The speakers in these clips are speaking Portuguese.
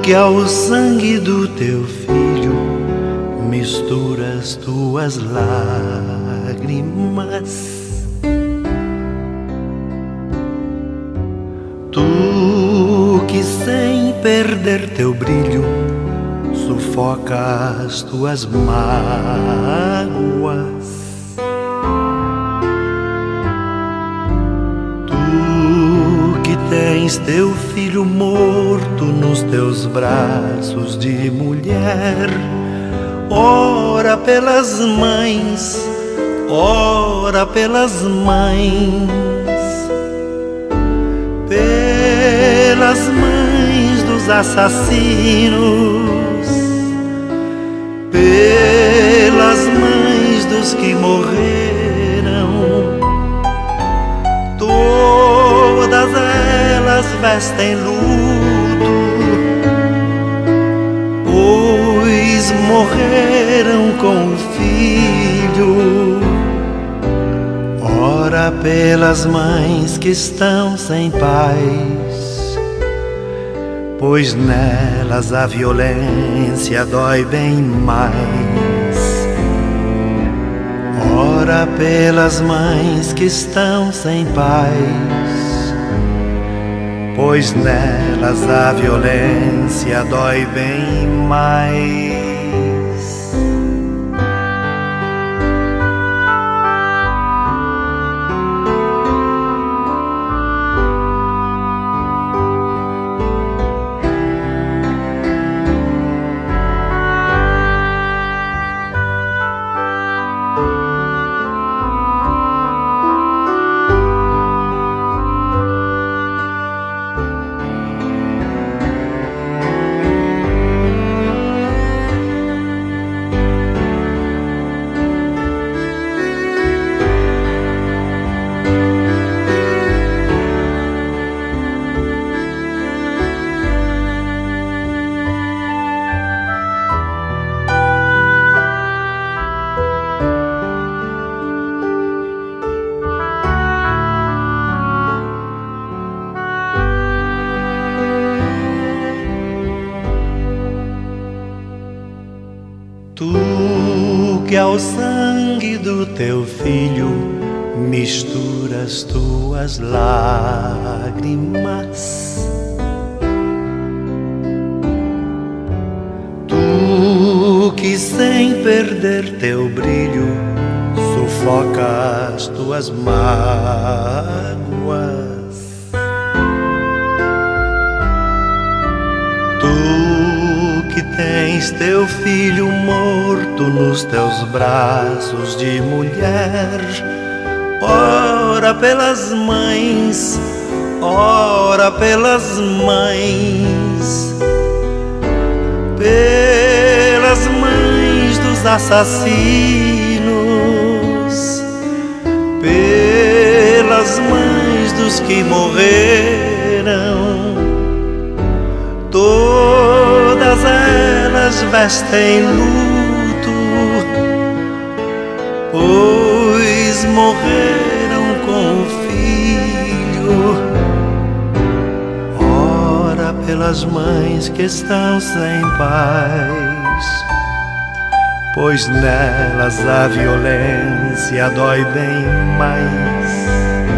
que ao sangue do teu filho misturas tuas lágrimas. Tu que sem perder teu brilho sufocas tuas mágoas. Tens teu filho morto nos teus braços de mulher. Ora pelas mães, ora pelas mães, pelas mães dos assassinos, pelas mães dos que morreram. Todas elas vestem luto, pois morreram com o filho. Ora pelas mães que estão sem pais, pois nelas a violência dói bem mais. Ora pelas mães que estão sem pais, pois nelas a violência dói bem mais. Tu que ao sangue do teu filho misturas tuas lágrimas. Tu que sem perder teu brilho sufocas tuas mágoas. Tu que tens teu filho morto nos teus braços de mulher. Ora pelas mães, ora pelas mães, pelas mães dos assassinos, pelas mães dos que morreram. Todas elas vestem luto, pois morreram com o filho. Ora pelas mães que estão sem pais, pois nelas a violência dói bem mais.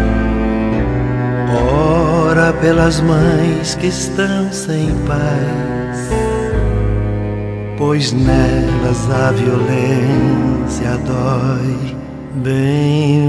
Ora pelas mães que estão sem pais, pois nelas a violência dói bem